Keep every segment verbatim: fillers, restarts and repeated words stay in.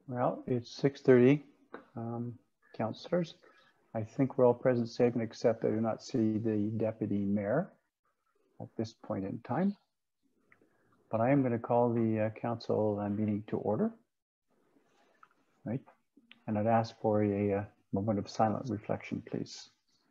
Well, it's six thirty, um, councillors. I think we're all present, safe, and except I do not see the deputy mayor at this point in time. But I am going to call the uh, council uh, meeting to order, right? And I'd ask for a, a moment of silent reflection, please.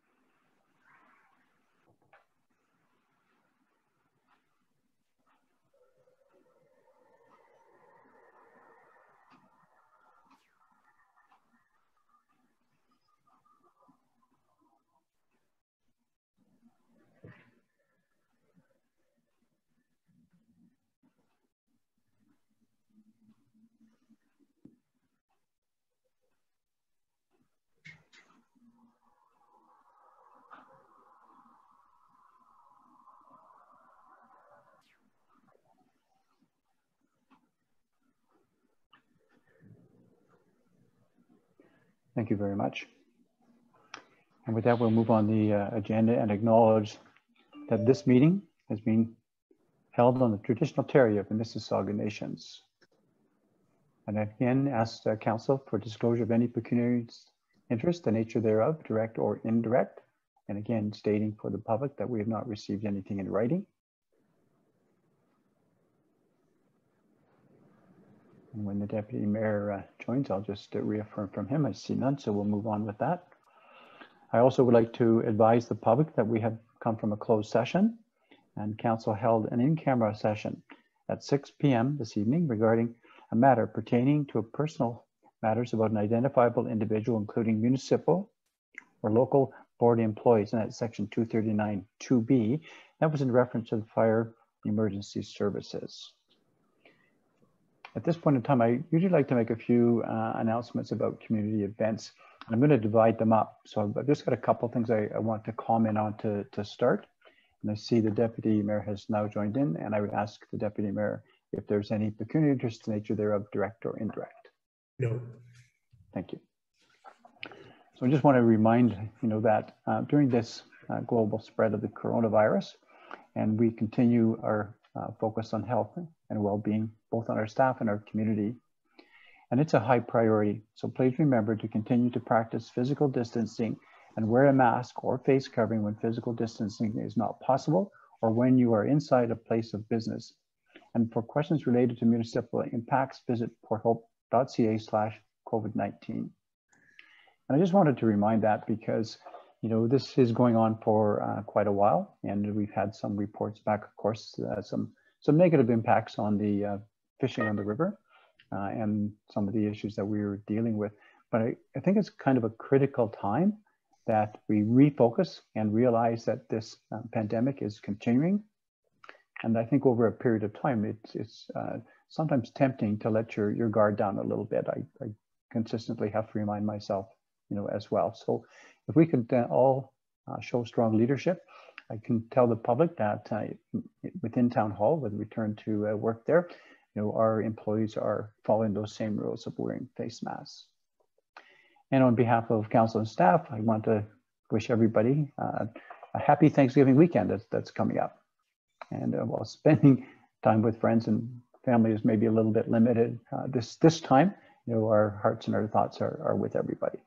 Thank you very much. And with that, we'll move on the uh, agenda and acknowledge that this meeting has been held on the traditional territory of the Mississauga Nations. And again, ask the council for disclosure of any pecuniary interest, the nature thereof, direct or indirect. And again, stating for the public that we have not received anything in writing. And when the deputy mayor uh, joins, I'll just uh, reaffirm from him. I see none, so we'll move on with that. I also would like to advise the public that we have come from a closed session, and council held an in-camera session at six p m this evening regarding a matter pertaining to personal matters about an identifiable individual, including municipal or local board employees, and that's section two thirty-nine two B. That was in reference to the fire emergency services. At this point in time, I usually like to make a few uh, announcements about community events. I'm going to divide them up. So I've just got a couple of things I, I want to comment on to, to start. And I see the deputy mayor has now joined in, and I would ask the deputy mayor if there's any pecuniary interest in nature thereof, direct or indirect. No. Thank you. So I just want to remind you know that uh, during this uh, global spread of the coronavirus, and we continue our uh, focus on health and well-being, both on our staff and our community. And it's a high priority. So please remember to continue to practice physical distancing and wear a mask or face covering when physical distancing is not possible or when you are inside a place of business. And for questions related to municipal impacts, visit porthope.ca slash COVID nineteen. And I just wanted to remind that because, you know, this is going on for uh, quite a while, and we've had some reports back, of course, uh, some, some negative impacts on the uh, fishing on the river uh, and some of the issues that we were dealing with. But I, I think it's kind of a critical time that we refocus and realize that this uh, pandemic is continuing. And I think over a period of time, it's, it's uh, sometimes tempting to let your, your guard down a little bit. I, I consistently have to remind myself, you know, as well. So if we could uh, all uh, show strong leadership, I can tell the public that uh, within Town Hall, with return to uh, work there, you know, our employees are following those same rules of wearing face masks. And on behalf of council and staff, I want to wish everybody uh, a happy Thanksgiving weekend that's, that's coming up. And uh, while spending time with friends and family is maybe a little bit limited uh, this, this time, you know, our hearts and our thoughts are, are with everybody.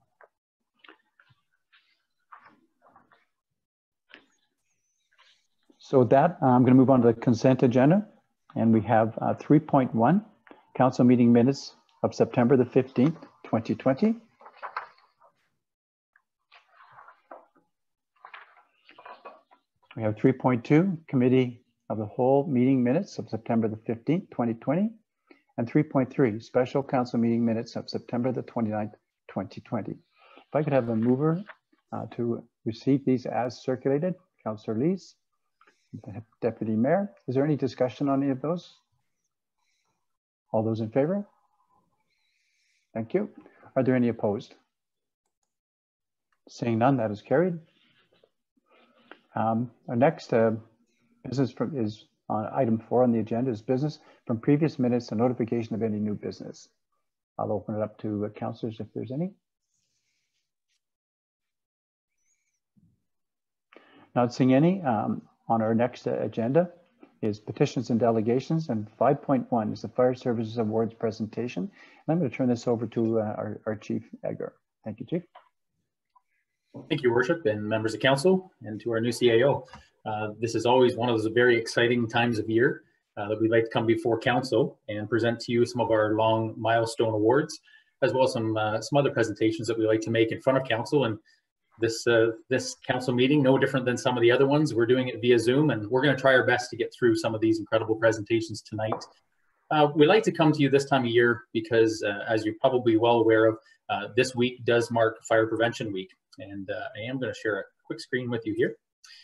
So with that, I'm going to move on to the consent agenda. And we have uh, three point one, council meeting minutes of September the fifteenth, twenty twenty. We have three point two, committee of the whole meeting minutes of September the fifteenth, twenty twenty. And three point three, special council meeting minutes of September the twenty-ninth, twenty twenty. If I could have a mover uh, to receive these as circulated, Councillor Lees. Deputy Mayor, is there any discussion on any of those? All those in favor? Thank you. Are there any opposed? Seeing none, that is carried. Um, our next uh, business from is on item four on the agenda is business from previous minutes and notification of any new business. I'll open it up to uh, councillors if there's any. Not seeing any. Um, On our next uh, agenda is petitions and delegations, and five point one is the Fire Services Awards presentation. And I'm going to turn this over to uh, our, our Chief, Edgar. Thank you, Chief. Thank you, Worship, and members of council, and to our new C A O. Uh, this is always one of those very exciting times of year uh, that we'd like to come before council and present to you some of our long milestone awards, as well as some uh, some other presentations that we like to make in front of council. And this uh, this council meeting, no different than some of the other ones, we're doing it via Zoom, and we're going to try our best to get through some of these incredible presentations tonight. Uh, we like to come to you this time of year because, uh, as you're probably well aware of, uh, this week does mark Fire Prevention Week, and uh, I am going to share a quick screen with you here.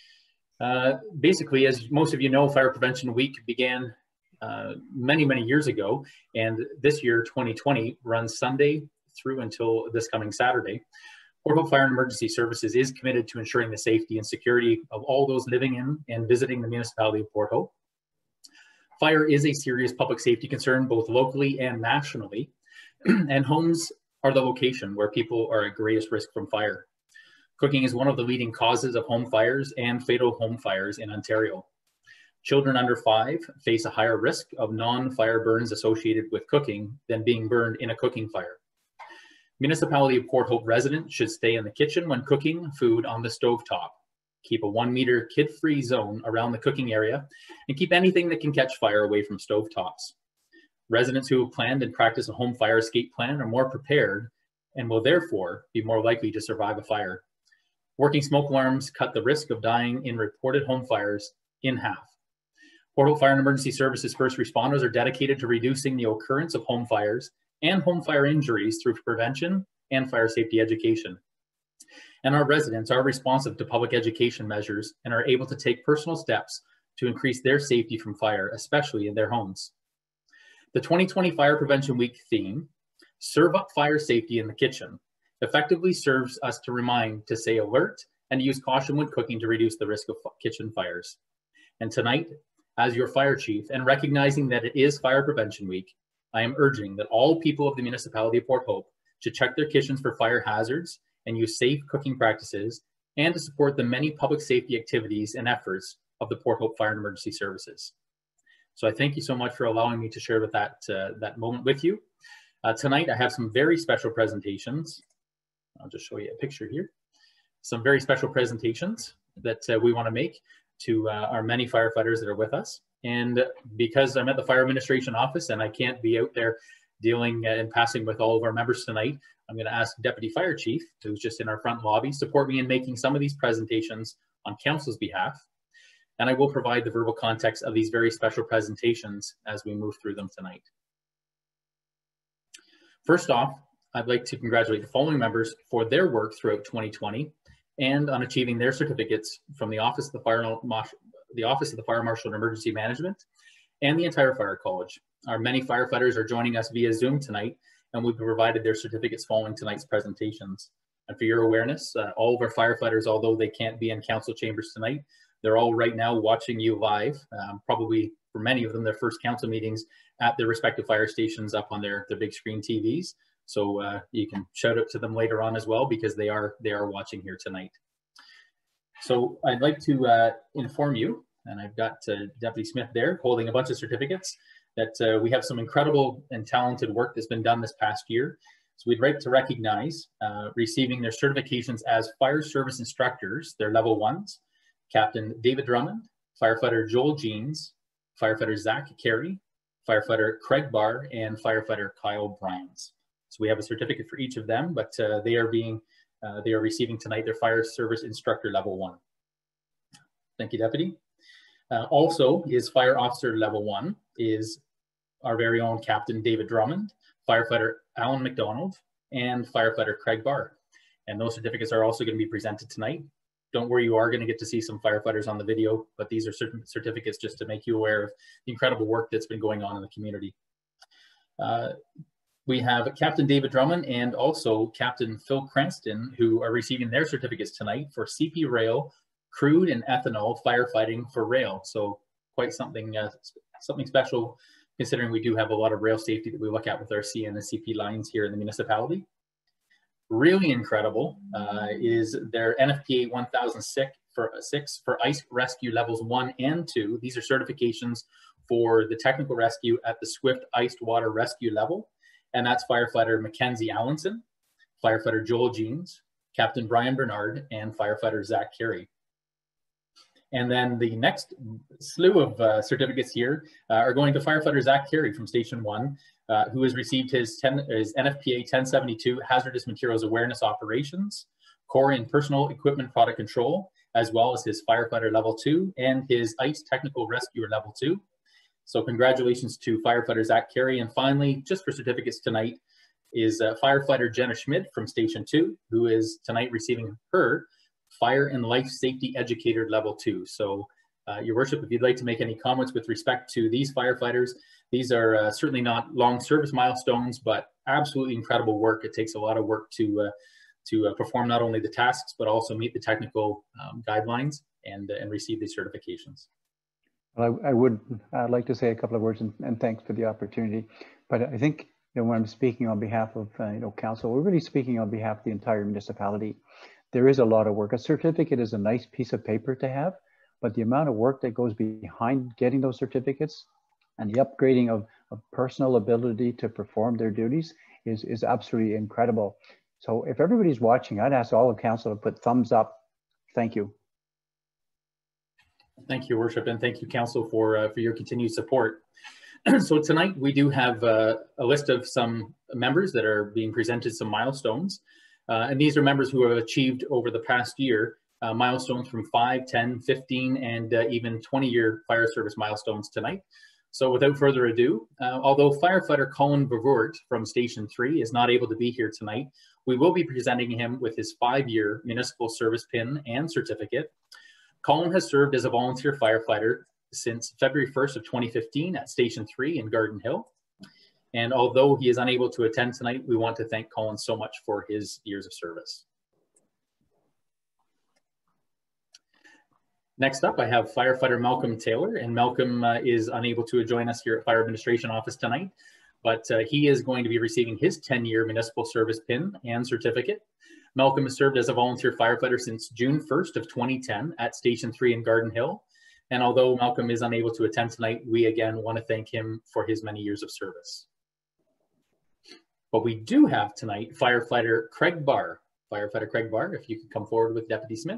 Uh, basically, as most of you know, Fire Prevention Week began uh, many, many years ago, and this year, twenty twenty, runs Sunday through until this coming Saturday. Port Hope Fire and Emergency Services is committed to ensuring the safety and security of all those living in and visiting the municipality of Port Hope. Fire is a serious public safety concern, both locally and nationally, and homes are the location where people are at greatest risk from fire. Cooking is one of the leading causes of home fires and fatal home fires in Ontario. Children under five face a higher risk of non-fire burns associated with cooking than being burned in a cooking fire. Municipality of Port Hope residents should stay in the kitchen when cooking food on the stovetop. Keep a one meter kid-free zone around the cooking area, and keep anything that can catch fire away from stovetops. Residents who have planned and practiced a home fire escape plan are more prepared and will therefore be more likely to survive a fire. Working smoke alarms cut the risk of dying in reported home fires in half. Port Hope Fire and Emergency Services first responders are dedicated to reducing the occurrence of home fires and home fire injuries through prevention and fire safety education. And our residents are responsive to public education measures and are able to take personal steps to increase their safety from fire, especially in their homes. The twenty twenty Fire Prevention Week theme, Serve Up Fire Safety in the Kitchen, effectively serves us to remind to stay alert and use caution when cooking to reduce the risk of kitchen fires. And tonight, as your fire chief, and recognizing that it is Fire Prevention Week, I am urging that all people of the municipality of Port Hope should check their kitchens for fire hazards and use safe cooking practices, and to support the many public safety activities and efforts of the Port Hope Fire and Emergency Services. So I thank you so much for allowing me to share with that, uh, that moment with you. Uh, tonight, I have some very special presentations. I'll just show you a picture here. Some very special presentations that uh, we want to make to uh, our many firefighters that are with us. And because I'm at the Fire Administration Office and I can't be out there dealing uh, and passing with all of our members tonight, I'm going to ask Deputy Fire Chief, who's just in our front lobby, support me in making some of these presentations on Council's behalf. And I will provide the verbal context of these very special presentations as we move through them tonight. First off, I'd like to congratulate the following members for their work throughout twenty twenty and on achieving their certificates from the Office of the Fire, the Office of the Fire Marshal and Emergency Management and the entire Fire College. Our many firefighters are joining us via Zoom tonight, and we've provided their certificates following tonight's presentations. And for your awareness, uh, all of our firefighters, although they can't be in council chambers tonight, they're all right now watching you live, um, probably for many of them, their first council meetings at their respective fire stations up on their, their big screen T Vs. So uh, you can shout out to them later on as well, because they are they are watching here tonight. So I'd like to uh, inform you, and I've got uh, Deputy Smith there holding a bunch of certificates, that uh, we have some incredible and talented work that's been done this past year. So we'd like to recognize uh, receiving their certifications as fire service instructors, their level ones, Captain David Drummond, Firefighter Joel Jeans, Firefighter Zach Carey, Firefighter Craig Barr, and Firefighter Kyle Bryans. So we have a certificate for each of them, but uh, they are being, uh, they are receiving tonight their fire service instructor level one. Thank you, Deputy. Uh, also is fire officer level one is our very own Captain David Drummond, Firefighter Alan McDonald, and Firefighter Craig Barr. And those certificates are also going to be presented tonight. Don't worry, you are going to get to see some firefighters on the video, but these are certain certificates just to make you aware of the incredible work that's been going on in the community. Uh, we have Captain David Drummond and also Captain Phil Cranston, who are receiving their certificates tonight for C P Rail, crude and ethanol firefighting for rail. So quite something, uh, something special, considering we do have a lot of rail safety that we look at with our C N and C P lines here in the municipality. Really incredible uh, is their N F P A one thousand six for six for ice rescue levels one and two. These are certifications for the technical rescue at the Swift Iced Water Rescue level. And that's firefighter Mackenzie Allenson, firefighter Joel Jeans, Captain Brian Bernard, and firefighter Zach Carey. And then the next slew of uh, certificates here uh, are going to firefighter Zach Carey from Station one, uh, who has received his, ten, his N F P A ten seventy-two Hazardous Materials Awareness Operations, Core and Personal Equipment Product Control, as well as his firefighter level two and his ICE Technical Rescuer level two. So congratulations to firefighter Zach Carey. And finally, just for certificates tonight, is uh, firefighter Jenna Schmidt from Station two, who is tonight receiving her Fire and Life Safety Educator Level two. So, uh, Your Worship, if you'd like to make any comments with respect to these firefighters, these are uh, certainly not long service milestones, but absolutely incredible work. It takes a lot of work to uh, to uh, perform not only the tasks, but also meet the technical um, guidelines and, uh, and receive these certifications. Well, I, I would uh, like to say a couple of words, and, and thanks for the opportunity. But I think, you know, when I'm speaking on behalf of uh, you know, council, we're really speaking on behalf of the entire municipality. There is a lot of work. A certificate is a nice piece of paper to have, but the amount of work that goes behind getting those certificates and the upgrading of, of personal ability to perform their duties is, is absolutely incredible. So if everybody's watching, I'd ask all of council to put thumbs up. Thank you. Thank you, Worship, and thank you, Council, for uh, for your continued support. So tonight we do have uh, a list of some members that are being presented some milestones, uh, and these are members who have achieved over the past year uh, milestones from five, ten, fifteen, and uh, even twenty year fire service milestones tonight. So without further ado, uh, although firefighter Colin Vervoort from Station three is not able to be here tonight, we will be presenting him with his five year municipal service pin and certificate. Colin has served as a volunteer firefighter since February first of twenty fifteen at Station three in Garden Hill. And although he is unable to attend tonight, we want to thank Colin so much for his years of service. Next up, I have firefighter Malcolm Taylor, and Malcolm uh, is unable to join us here at Fire Administration Office tonight, but uh, he is going to be receiving his ten year municipal service pin and certificate. Malcolm has served as a volunteer firefighter since June first of twenty ten at Station three in Garden Hill. And although Malcolm is unable to attend tonight, we again want to thank him for his many years of service. But we do have tonight firefighter Craig Barr. Firefighter Craig Barr, if you could come forward with Deputy Smith.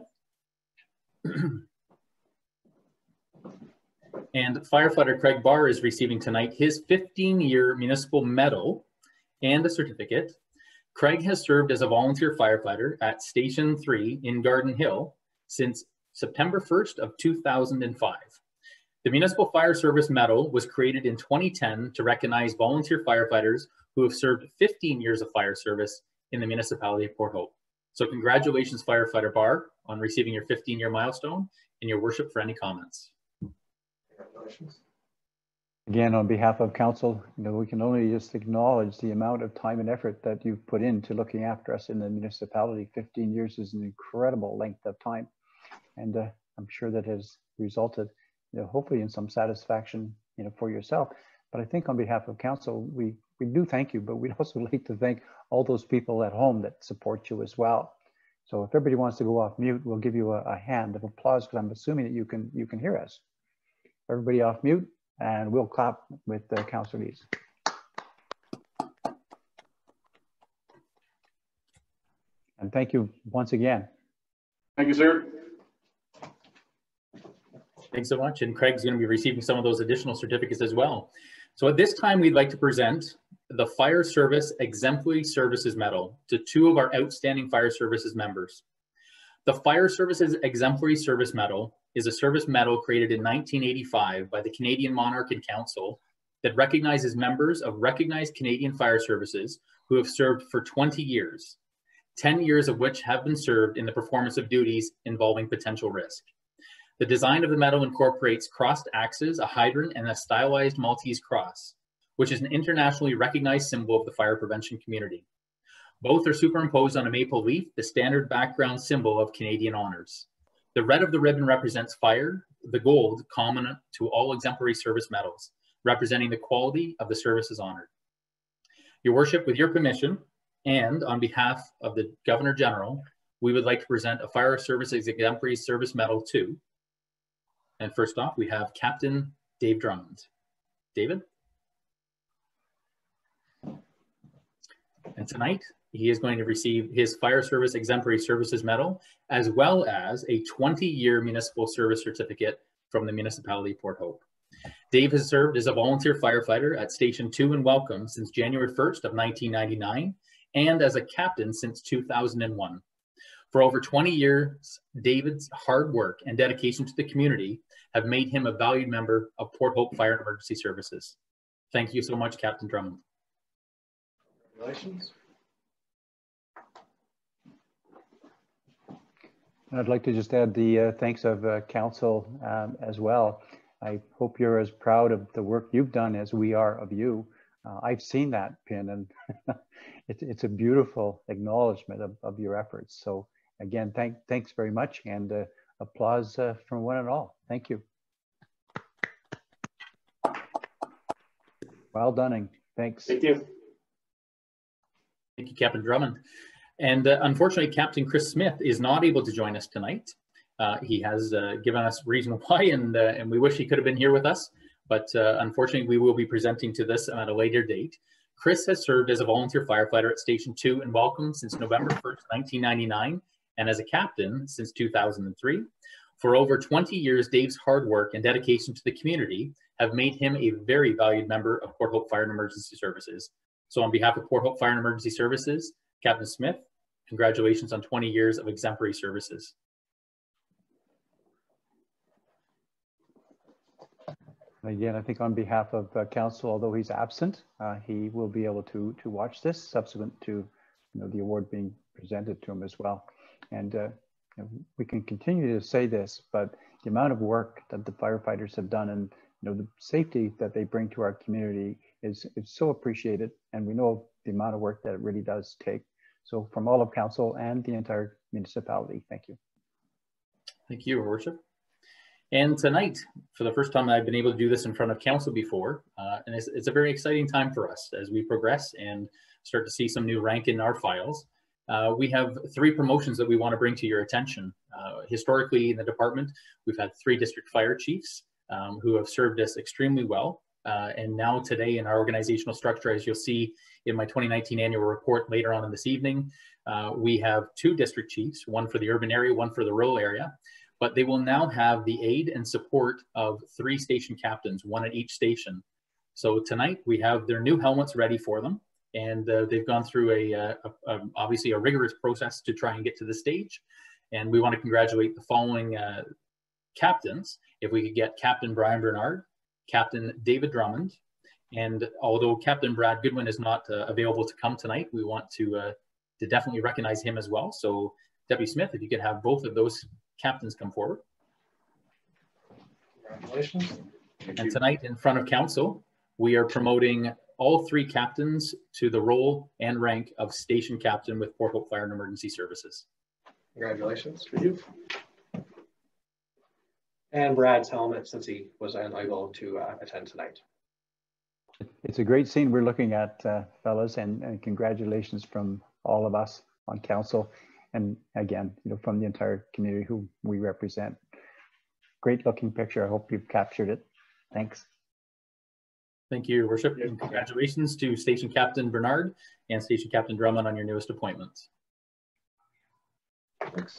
And firefighter Craig Barr is receiving tonight his fifteen year municipal medal and a certificate. Craig has served as a volunteer firefighter at Station three in Garden Hill since September first of two thousand five. The Municipal Fire Service Medal was created in twenty ten to recognize volunteer firefighters who have served fifteen years of fire service in the municipality of Port Hope. So congratulations, firefighter Barr, on receiving your fifteen year milestone, and Your Worship for any comments. Congratulations. Again, on behalf of council, you know, we can only just acknowledge the amount of time and effort that you've put into looking after us in the municipality. fifteen years is an incredible length of time. And uh, I'm sure that has resulted, you know, hopefully in some satisfaction, you know, for yourself. But I think on behalf of council, we, we do thank you, but we'd also like to thank all those people at home that support you as well. So if everybody wants to go off mute, we'll give you a, a hand of applause, because I'm assuming that you can, you can hear us. Everybody off mute. And we'll clap with the council leads. And thank you once again. Thank you, sir. Thanks so much. And Craig's going to be receiving some of those additional certificates as well. So at this time, we'd like to present the Fire Service Exemplary Services Medal to two of our outstanding fire services members. The Fire Services Exemplary Service Medal is a service medal created in nineteen eighty-five by the Canadian Monarch and Council that recognizes members of recognized Canadian fire services who have served for twenty years, ten years of which have been served in the performance of duties involving potential risk. The design of the medal incorporates crossed axes, a hydrant, and a stylized Maltese cross, which is an internationally recognized symbol of the fire prevention community. Both are superimposed on a maple leaf, the standard background symbol of Canadian honors. The red of the ribbon represents fire, the gold common to all exemplary service medals, representing the quality of the services honored. Your Worship, with your permission, and on behalf of the Governor General, we would like to present a Fire Service Exemplary Service Medal to. And first off, we have Captain Dave Drummond. David? And tonight, he is going to receive his Fire Service Exemplary Services Medal, as well as a twenty year municipal service certificate from the municipality of Port Hope. Dave has served as a volunteer firefighter at Station two in Welcome since January first of nineteen ninety-nine, and as a captain since two thousand one. For over twenty years, David's hard work and dedication to the community have made him a valued member of Port Hope Fire and Emergency Services. Thank you so much, Captain Drummond. Congratulations. I'd like to just add the uh, thanks of uh, council um, as well. I hope you're as proud of the work you've done as we are of you. Uh, I've seen that pin, and it's, it's a beautiful acknowledgement of, of your efforts. So again, thank, thanks very much, and uh, applause uh, from one and all. Thank you. Well done. Thanks. Thank you. Thank you, Captain Drummond. And uh, unfortunately, Captain Chris Smith is not able to join us tonight. Uh, he has uh, given us reason why, and, uh, and we wish he could have been here with us. But uh, unfortunately, we will be presenting to this at a later date. Chris has served as a volunteer firefighter at Station two in Welcome since November first, nineteen ninety-nine, and as a captain since two thousand three. For over twenty years, Dave's hard work and dedication to the community have made him a very valued member of Port Hope Fire and Emergency Services. So on behalf of Port Hope Fire and Emergency Services, Captain Smith, congratulations on twenty years of exemplary services. Again, I think on behalf of uh, council, although he's absent, uh, he will be able to to watch this subsequent to you know the award being presented to him as well. And uh, you know, we can continue to say this, but the amount of work that the firefighters have done and you know the safety that they bring to our community is is so appreciated, and we know the amount of work that it really does take. So from all of council and the entire municipality, thank you. Thank you, Your Worship. And tonight, for the first time I've been able to do this in front of council before, uh, and it's, it's a very exciting time for us as we progress and start to see some new rank in our files. Uh, we have three promotions that we want to bring to your attention. Uh, historically in the department, we've had three district fire chiefs um, who have served us extremely well. Uh, and now today in our organizational structure, as you'll see in my twenty nineteen annual report later on in this evening, uh, we have two district chiefs, one for the urban area, one for the rural area. But they will now have the aid and support of three station captains, one at each station. So tonight we have their new helmets ready for them, and uh, they've gone through a, a, a obviously a rigorous process to try and get to the stage. And we want to congratulate the following uh, captains. If we could get Captain Brian Bernard, Captain David Drummond, and although Captain Brad Goodwin is not uh, available to come tonight, we want to uh, to definitely recognize him as well. So Deputy Smith, if you could have both of those captains come forward. Congratulations. Thank and you. Tonight in front of council, we are promoting all three captains to the role and rank of station captain with Port Hope Fire and Emergency Services. Congratulations for you. And Brad's helmet, since he was unable to uh, attend tonight. It's a great scene we're looking at, uh, fellas, and, and congratulations from all of us on council. And again, you know, from the entire community who we represent. Great looking picture. I hope you've captured it. Thanks. Thank you, Your Worship. And congratulations to Station Captain Bernard and Station Captain Drummond on your newest appointments. Thanks.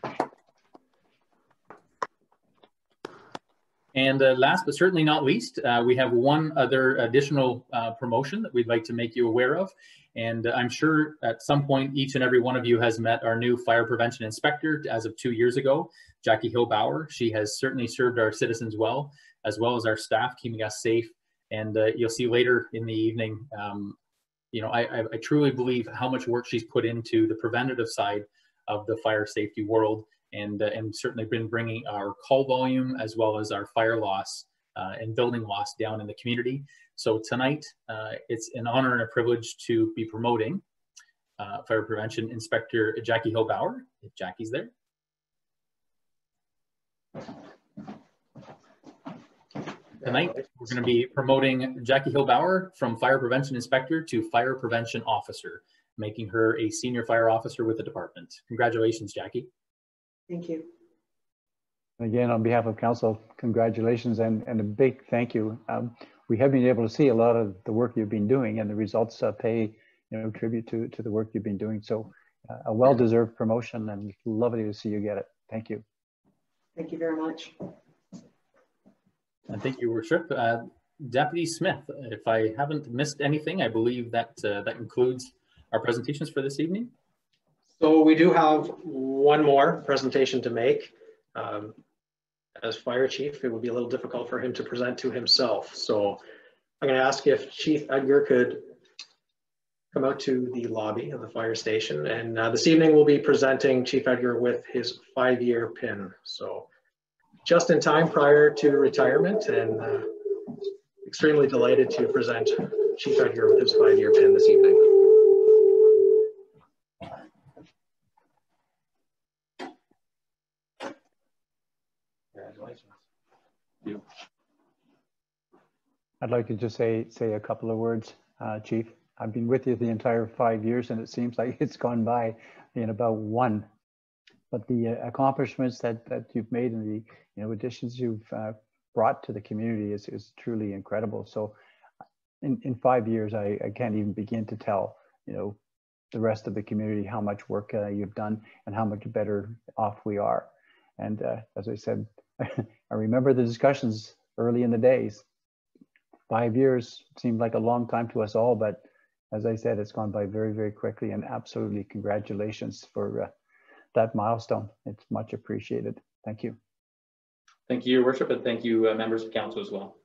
And uh, last but certainly not least, uh, we have one other additional uh, promotion that we'd like to make you aware of. And uh, I'm sure at some point, each and every one of you has met our new fire prevention inspector as of two years ago, Jackie Hill-Bauer. She has certainly served our citizens well, as well as our staff, keeping us safe. And uh, you'll see later in the evening, um, you know, I, I, I truly believe how much work she's put into the preventative side of the fire safety world. And, uh, and certainly been bringing our call volume as well as our fire loss uh, and building loss down in the community. So tonight, uh, it's an honor and a privilege to be promoting uh, Fire Prevention Inspector Jackie Hill-Bauer, if Jackie's there. Tonight, we're going to be promoting Jackie Hillbauer from Fire Prevention Inspector to Fire Prevention Officer, making her a senior fire officer with the department. Congratulations, Jackie. Thank you. Again, on behalf of council, congratulations and, and a big thank you. Um, we have been able to see a lot of the work you've been doing, and the results uh, pay you know, tribute to, to the work you've been doing. So uh, a well-deserved promotion, and lovely to see you get it. Thank you. Thank you very much. And thank you, Worship. Uh, Deputy Smith, if I haven't missed anything, I believe that uh, that concludes our presentations for this evening. So we do have one more presentation to make. Um, as fire chief, it would be a little difficult for him to present to himself. So I'm going to ask if Chief Edgar could come out to the lobby of the fire station. And uh, this evening we'll be presenting Chief Edgar with his five-year pin. So just in time prior to retirement, and uh, extremely delighted to present Chief Edgar with his five-year pin this evening. Congratulations. Thank you. I'd like to just say say a couple of words, uh, Chief. I've been with you the entire five years, and it seems like it's gone by in about one. But the uh, accomplishments that that you've made and the you know additions you've uh, brought to the community is is truly incredible. So, in in five years, I, I can't even begin to tell you know the rest of the community how much work uh, you've done and how much better off we are. And uh, as I said, I remember the discussions early in the days. Five years seemed like a long time to us all, but as I said, it's gone by very, very quickly, and absolutely congratulations for uh, that milestone. It's much appreciated. Thank you. Thank you, Your Worship, and thank you, uh, members of council as well.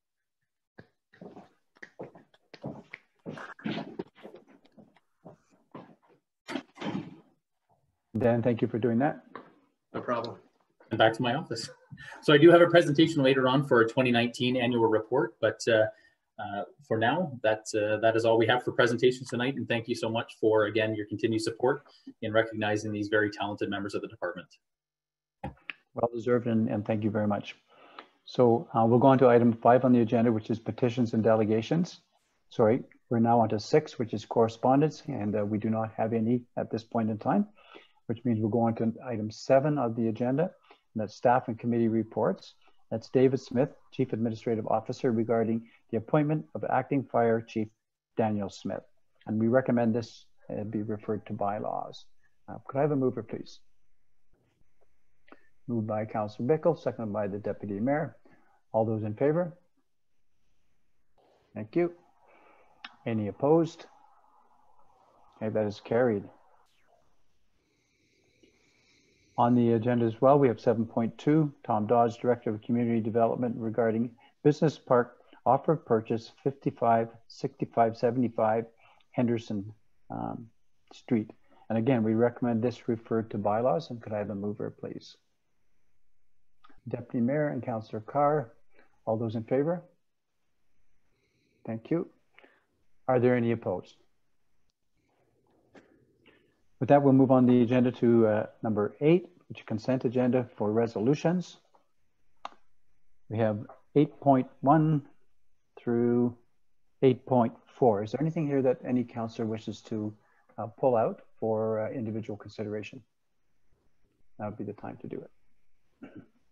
Dan, thank you for doing that. No problem. And back to my office. So I do have a presentation later on for a twenty nineteen annual report, but uh, uh, for now, that, uh, that is all we have for presentations tonight. And thank you so much for, again, your continued support in recognizing these very talented members of the department. Well deserved, and, and thank you very much. So uh, we'll go on to item five on the agenda, which is petitions and delegations. Sorry, we're now on to six, which is correspondence, and uh, we do not have any at this point in time, which means we'll go on to item seven of the agenda, and that's staff and committee reports. That's David Smith, Chief Administrative Officer, regarding the appointment of Acting Fire Chief Daniel Smith. And we recommend this uh, be referred to bylaws. Uh, could I have a mover, please? Moved by Councillor Bickle, seconded by the Deputy Mayor. All those in favor? Thank you. Any opposed? Okay, that is carried. On the agenda as well, we have seven point two, Tom Dodge, Director of Community Development, regarding Business Park offer of purchase fifty-five sixty-five seventy-five Henderson um, Street. And again, we recommend this referred to bylaws. And could I have a mover, please? Deputy Mayor and Councillor Carr, all those in favor? Thank you. Are there any opposed? With that, we'll move on the agenda to uh, number eight, which is consent agenda for resolutions. We have eight point one through eight point four. Is there anything here that any councillor wishes to uh, pull out for uh, individual consideration? That would be the time to do it.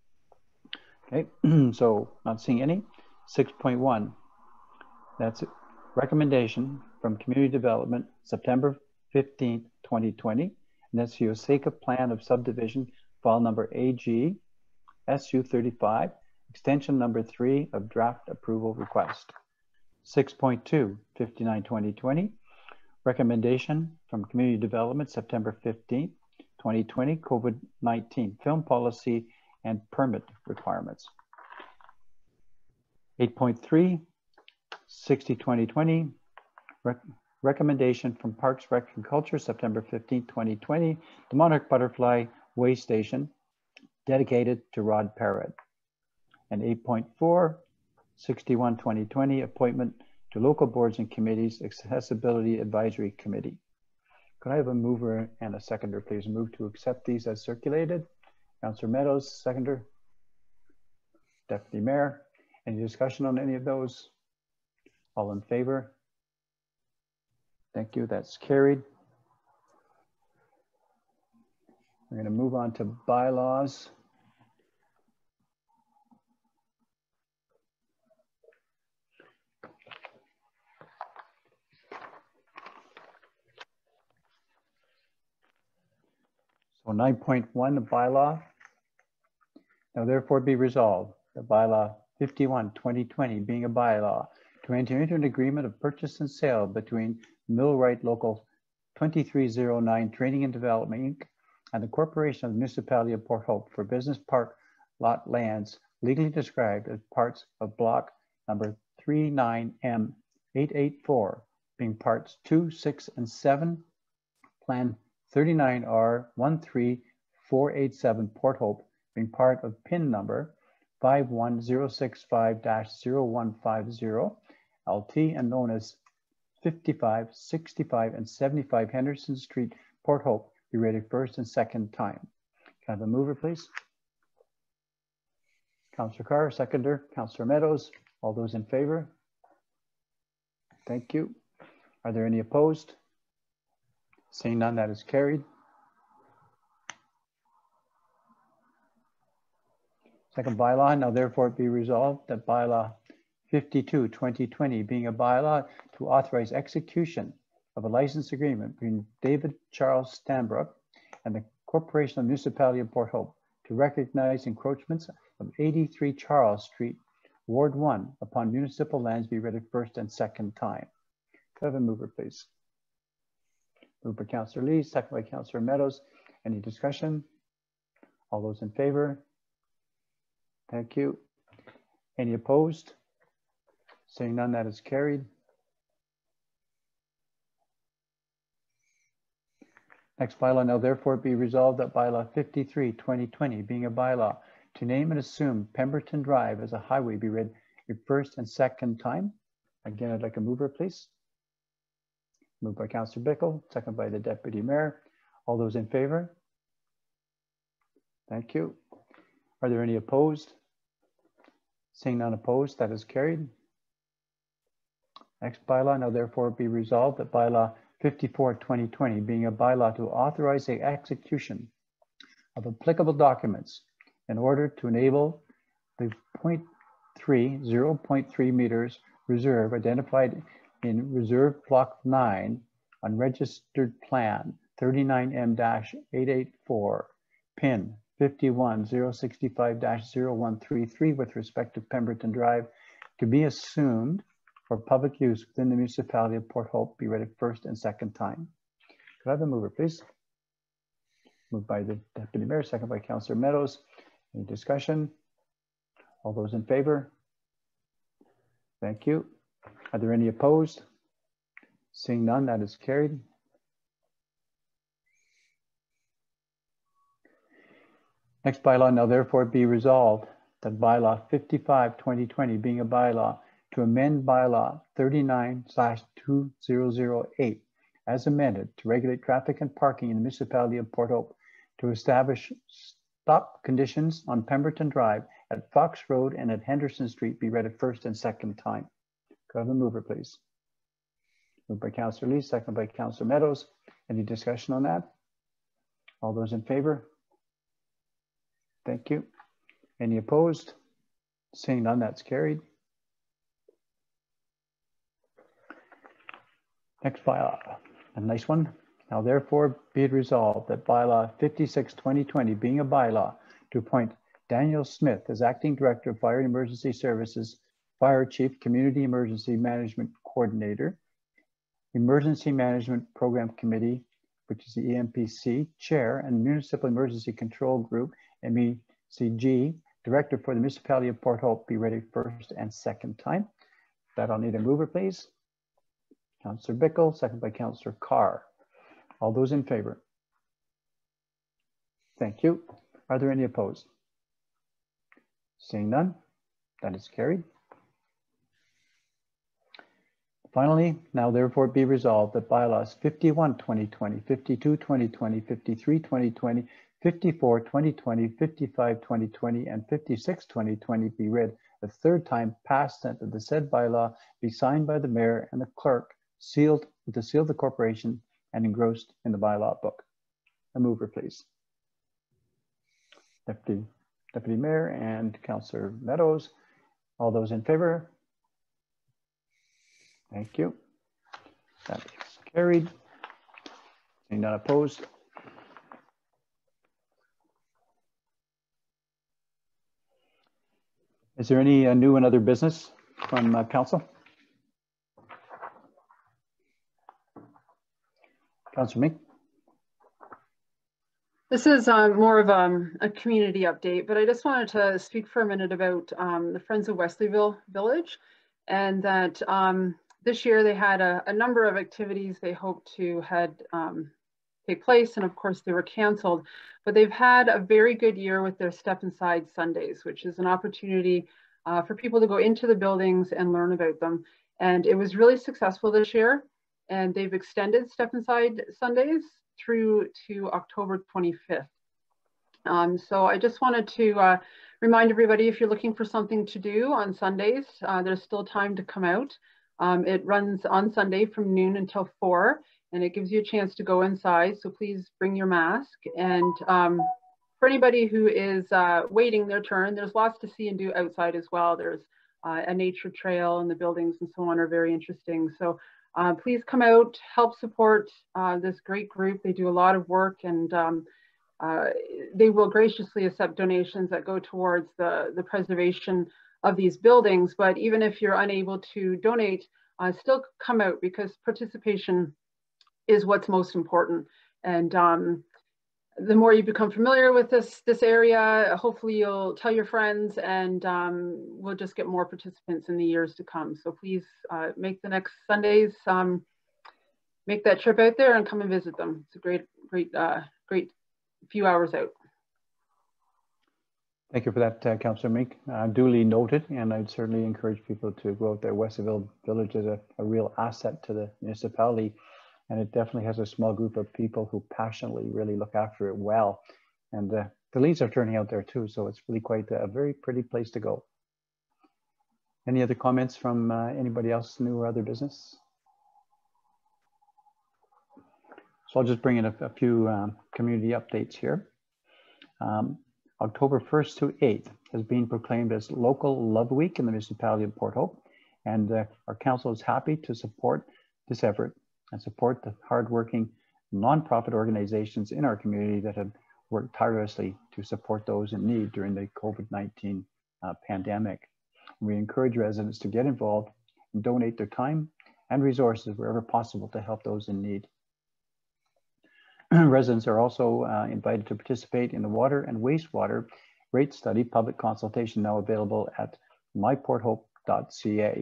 Okay, so not seeing any. six point one, that's it. Recommendation from Community Development, September fifteenth, twenty twenty, and that's the Osaka Plan of Subdivision, file number A G S U thirty-five, extension number three of draft approval request. six point two, fifty-nine twenty twenty, recommendation from Community Development, September fifteenth, twenty twenty, COVID nineteen film policy and permit requirements. eight point three, sixty twenty twenty, rec recommendation from Parks, Rec and Culture, September fifteenth, twenty twenty, the Monarch Butterfly Way Station, dedicated to Rod Parrott. And eight point four, sixty-one twenty twenty, appointment to local boards and committees, Accessibility Advisory Committee. Could I have a mover and a seconder, please? Move to accept these as circulated. Councillor Meadows, seconder. Deputy Mayor. Any discussion on any of those? All in favor? Thank you. That's carried. We're going to move on to bylaws. So nine point one, the bylaw. Now therefore be resolved, the bylaw fifty-one twenty twenty being a bylaw to enter into an agreement of purchase and sale between Millwright Local twenty-three oh nine Training and Development Incorporated and the Corporation of the Municipality of Port Hope for business park lot lands legally described as parts of block number thirty-nine M eight eight four, being parts two, six, and seven, Plan thirty-nine R one three four eight seven Port Hope, being part of pin number five one zero six five dash zero one five zero L T and known as fifty-five, sixty-five, and seventy-five Henderson Street, Port Hope, be read first and second time. Can I have a mover, please? Councillor Carr, seconder. Councillor Meadows. All those in favor? Thank you. Are there any opposed? Seeing none, that is carried. Second bylaw, now therefore be resolved that bylaw fifty-two twenty twenty being a bylaw to authorize execution of a license agreement between David Charles Stanbrook and the Corporation of the Municipality of Port Hope to recognize encroachments of eighty-three Charles Street, Ward one upon municipal lands be read first and second time. Could I have a mover, please? Moved by Councillor Lee, second by Councillor Meadows. Any discussion? All those in favor? Thank you. Any opposed? Seeing none, that is carried. Next bylaw, now therefore be resolved that bylaw fifty-three twenty twenty being a bylaw to name and assume Pemberton Drive as a highway be read a first and second time. Again, I'd like a mover, please. Moved by Councillor Bickle, second by the Deputy Mayor. All those in favor? Thank you. Are there any opposed? Seeing none opposed, that is carried. Next bylaw, now therefore be resolved that bylaw fifty-four twenty twenty being a bylaw to authorize the execution of applicable documents in order to enable the point three, zero point three meters reserve identified in reserve block nine on registered plan thirty-nine M eight eight four, pin fifty-one zero sixty-five dash zero one three three with respect to Pemberton Drive to be assumed for public use within the municipality of Port Hope be read first and second time. Could I have a mover, please? Moved by the Deputy Mayor, second by Councillor Meadows. Any discussion? All those in favor? Thank you. Are there any opposed? Seeing none, that is carried. Next bylaw, now therefore be resolved that bylaw fifty-five twenty twenty being a bylaw to amend bylaw thirty-nine slash two thousand eight as amended to regulate traffic and parking in the municipality of Port Hope to establish stop conditions on Pemberton Drive at Fox Road and at Henderson Street be read at first and second time. Could I have a mover, please? Moved by Councillor Lee, second by Councillor Meadows. Any discussion on that? All those in favor? Thank you. Any opposed? Seeing none, that's carried. Next bylaw, a nice one. Now therefore be it resolved that bylaw fifty-six twenty twenty being a bylaw to appoint Daniel Smith as acting director of fire and emergency services, fire chief, community emergency management coordinator, emergency management program committee, which is the E M P C chair, and municipal emergency control group, M E C G, director for the municipality of Port Hope be ready first and second time. That I'll need a mover, please. Councillor Bickle, second by Councillor Carr. All those in favor? Thank you. Are there any opposed? Seeing none, that is carried. Finally, now therefore be resolved that bylaws fifty-one twenty twenty, fifty-two twenty twenty, fifty-three twenty twenty, fifty-four twenty twenty, fifty-five twenty twenty, and fifty-six twenty twenty be read the third time past tense that the said bylaw be signed by the mayor and the clerk, sealed with the seal of the corporation and engrossed in the bylaw book. A mover, please. Deputy, Deputy Mayor and Councillor Meadows. All those in favor? Thank you. That is carried. Seeing none opposed. Is there any uh, new and other business from uh, council? Councillor Mink. This is um, more of um, a community update, but I just wanted to speak for a minute about um, the Friends of Wesleyville Village, and that um, this year they had a, a number of activities they hoped to had um, take place, and of course they were canceled, but they've had a very good year with their Step Inside Sundays, which is an opportunity uh, for people to go into the buildings and learn about them. And it was really successful this year, and they've extended Step Inside Sundays through to October twenty-fifth. Um, so I just wanted to uh, remind everybody, if you're looking for something to do on Sundays, uh, there's still time to come out. Um, it runs on Sunday from noon until four, and it gives you a chance to go inside. So please bring your mask. And um, for anybody who is uh, waiting their turn, there's lots to see and do outside as well. There's uh, a nature trail, and the buildings and so on are very interesting. So Uh, please come out, help support uh, this great group. They do a lot of work, and um, uh, they will graciously accept donations that go towards the, the preservation of these buildings. But even if you're unable to donate, uh, still come out, because participation is what's most important. And um, the more you become familiar with this, this area, hopefully you'll tell your friends, and um, we'll just get more participants in the years to come. So please uh, make the next Sundays, um, make that trip out there and come and visit them. It's a great, great, uh, great few hours out. Thank you for that, uh, Councillor Mink. Uh, duly noted, and I'd certainly encourage people to go out there. Wesleyville Village is a, a real asset to the municipality, and it definitely has a small group of people who passionately really look after it well. And uh, the leaves are turning out there too, so it's really quite a, a very pretty place to go. Any other comments from uh, anybody else, new or other business? So I'll just bring in a, a few um, community updates here. Um, October first to eighth has been proclaimed as Local Love Week in the municipality of Port Hope, and uh, our council is happy to support this effort and support the hardworking nonprofit organizations in our community that have worked tirelessly to support those in need during the COVID nineteen uh, pandemic. We encourage residents to get involved and donate their time and resources wherever possible to help those in need. Residents are also uh, invited to participate in the water and wastewater rate study public consultation, now available at my port hope dot c a.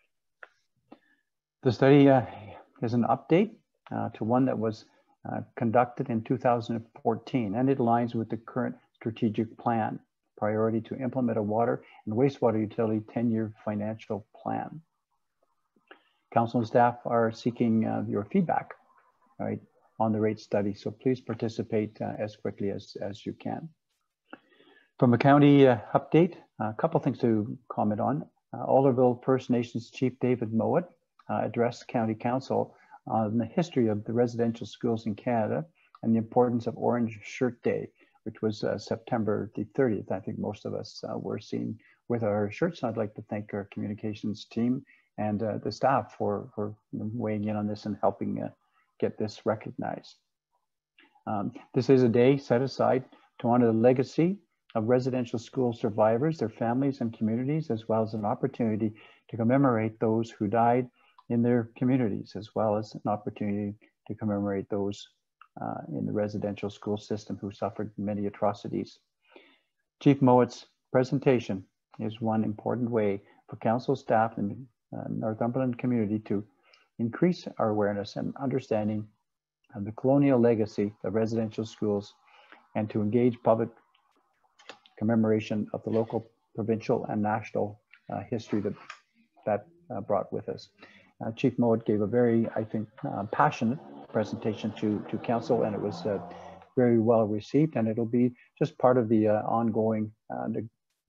The study uh, is an update uh, to one that was uh, conducted in two thousand fourteen, and it aligns with the current strategic plan priority to implement a water and wastewater utility ten-year financial plan. Council and staff are seeking uh, your feedback, right, on the rate study, so please participate uh, as quickly as, as you can. From a county uh, update, a couple things to comment on. Uh, Alderville First Nations Chief David Mowat uh, addressed County Council on the history of the residential schools in Canada and the importance of Orange Shirt Day, which was uh, September the thirtieth. I think most of us uh, were seen with our shirts. I'd like to thank our communications team and uh, the staff for, for weighing in on this and helping uh, get this recognized. Um, this is a day set aside to honor the legacy of residential school survivors, their families and communities, as well as an opportunity to commemorate those who died in their communities, as well as an opportunity to commemorate those uh, in the residential school system who suffered many atrocities. Chief Mowat's presentation is one important way for council staff and uh, Northumberland community to increase our awareness and understanding of the colonial legacy of residential schools, and to engage public commemoration of the local, provincial, and national uh, history that that uh, brought with us. Uh, Chief Mowat gave a very, I think, uh, passionate presentation to, to council, and it was uh, very well received, and it'll be just part of the uh, ongoing uh,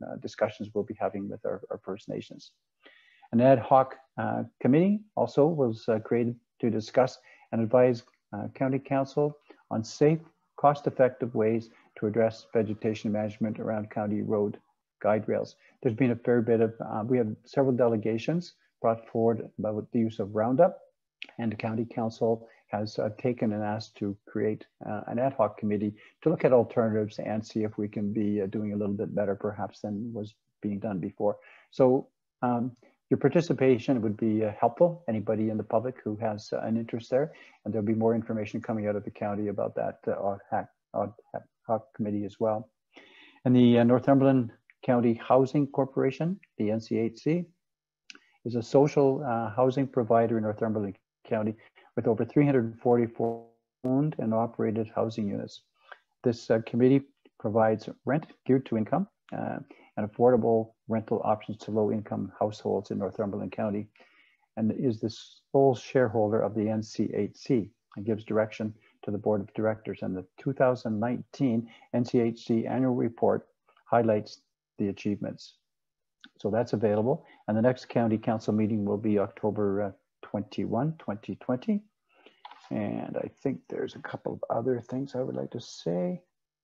uh, discussions we'll be having with our, our First Nations. An ad hoc uh, committee also was uh, created to discuss and advise uh, County Council on safe, cost-effective ways to address vegetation management around county road guide rails. There's been a fair bit of, uh, we have several delegations brought forward about the use of Roundup, and the County Council has uh, taken and asked to create uh, an ad hoc committee to look at alternatives and see if we can be uh, doing a little bit better perhaps than was being done before. So um, your participation would be uh, helpful, anybody in the public who has uh, an interest there, and there'll be more information coming out of the county about that uh, ad hoc committee as well. And the uh, Northumberland County Housing Corporation, the N C H C, is a social uh, housing provider in Northumberland County with over three hundred forty-four owned and operated housing units. This uh, committee provides rent geared to income uh, and affordable rental options to low-income households in Northumberland County, and is the sole shareholder of the N C H C and gives direction to the Board of Directors. And the two thousand nineteen N C H C annual report highlights the achievements. So that's available. And the next County Council meeting will be October uh, twenty-first, twenty twenty. And I think there's a couple of other things I would like to say.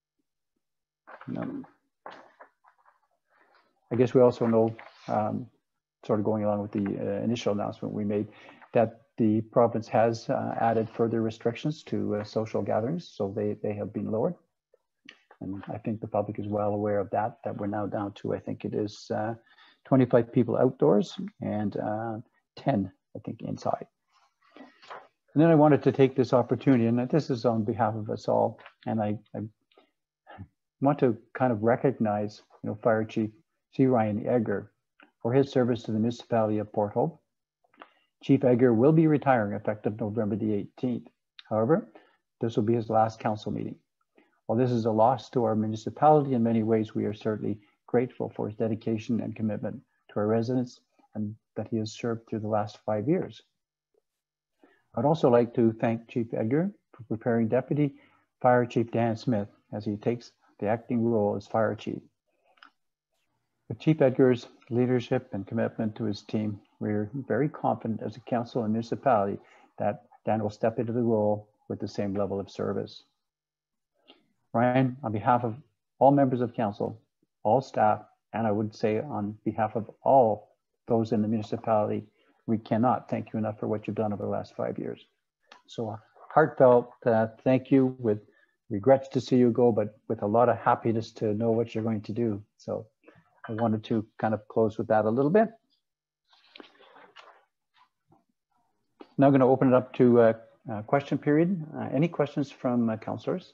Um, I guess we also know, um, sort of going along with the uh, initial announcement we made, that the province has uh, added further restrictions to uh, social gatherings, so they, they have been lowered. And I think the public is well aware of that, that we're now down to, I think it is uh, twenty-five people outdoors and uh, ten, I think, inside. And then I wanted to take this opportunity, and this is on behalf of us all, and I, I want to kind of recognize, you know, Fire Chief C. Ryan Edgar for his service to the municipality of Port Hope. Chief Edgar will be retiring effective November the eighteenth. However, this will be his last council meeting. While this is a loss to our municipality in many ways, we are certainly grateful for his dedication and commitment to our residents and that he has served through the last five years. I'd also like to thank Chief Edgar for preparing Deputy Fire Chief Dan Smith as he takes the acting role as Fire Chief. With Chief Edgar's leadership and commitment to his team, we're very confident as a council and municipality that Dan will step into the role with the same level of service. Ryan, on behalf of all members of council, all staff, and I would say on behalf of all those in the municipality, we cannot thank you enough for what you've done over the last five years. So a heartfelt uh, thank you, with regrets to see you go, but with a lot of happiness to know what you're going to do. So I wanted to kind of close with that a little bit. Now I'm going to open it up to a, a question period. Uh, any questions from uh, councillors?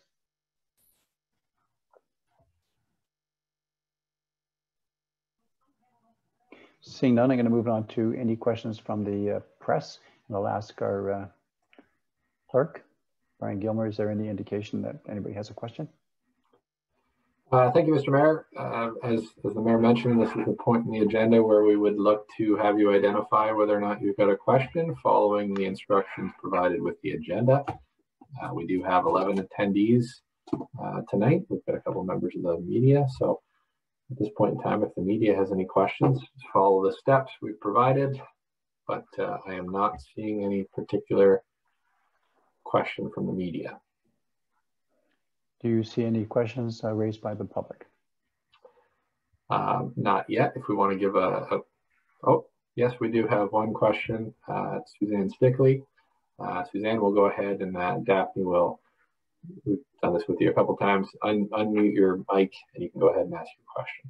Seeing none, I'm going to move on to any questions from the uh, press, and I'll ask our uh, clerk, Brian Gilmer, is there any indication that anybody has a question? Uh, thank you, Mister Mayor. Uh, as, as the mayor mentioned, this is the point in the agenda where we would look to have you identify whether or not you've got a question following the instructions provided with the agenda. Uh, we do have eleven attendees uh, tonight. We've got a couple members of the media. So at this point in time, if the media has any questions, just follow the steps we've provided. But uh, I am not seeing any particular question from the media. Do you see any questions uh, raised by the public? Um, not yet. If we want to give a, a, oh, yes, we do have one question. Uh, Suzanne Stickley. Uh, Suzanne will go ahead, and uh, Daphne will, we've done this with you a couple times, Un unmute your mic and you can go ahead and ask your question.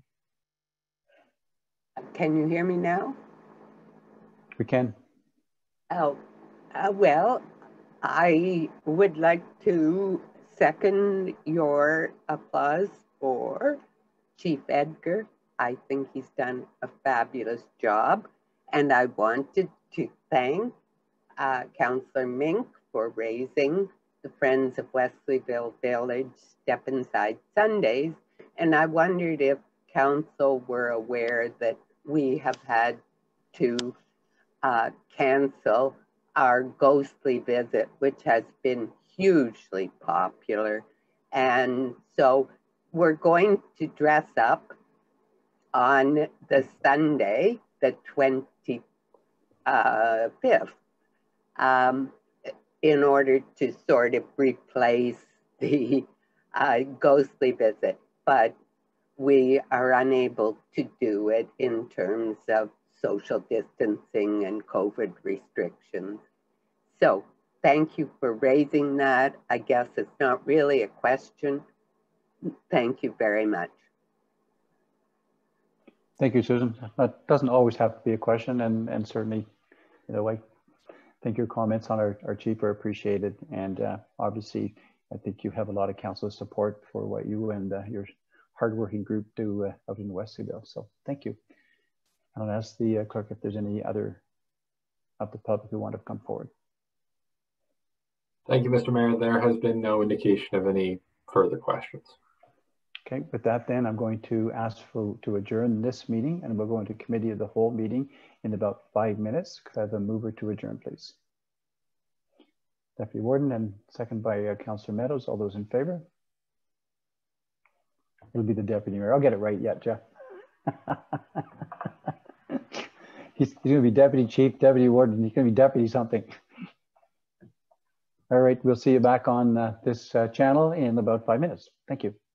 Can you hear me now? We can. Oh, uh, well, I would like to second your applause for Chief Edgar. I think he's done a fabulous job. And I wanted to thank uh, Councillor Mink for raising the Friends of Wesleyville Village Step Inside Sundays. And I wondered if council were aware that we have had to uh, cancel our ghostly visit, which has been hugely popular. And so we're going to dress up on the Sunday, the twenty-fifth, um, in order to sort of replace the uh, ghostly visit, but we are unable to do it in terms of social distancing and COVID restrictions. So thank you for raising that. I guess it's not really a question. Thank you very much. Thank you, Susan. That doesn't always have to be a question, and, and certainly, you know, I think your comments on our, our chief are appreciated. And uh, obviously, I think you have a lot of council support for what you and uh, your hardworking group do uh, out in Wesleyville. So thank you. I'll ask the uh, clerk if there's any other of the public who want to come forward. Thank you, Mister Mayor. There has been no indication of any further questions. Okay, with that then, I'm going to ask for to adjourn this meeting, and we'll go into committee of the whole meeting in about five minutes. Could I have a mover to adjourn, please? Deputy Warden, and second by uh, Councillor Meadows. All those in favor? It'll be the Deputy Mayor. I'll get it right yet, Jeff. he's, he's going to be Deputy Chief, Deputy Warden. He's going to be Deputy something. All right, we'll see you back on uh, this uh, channel in about five minutes. Thank you.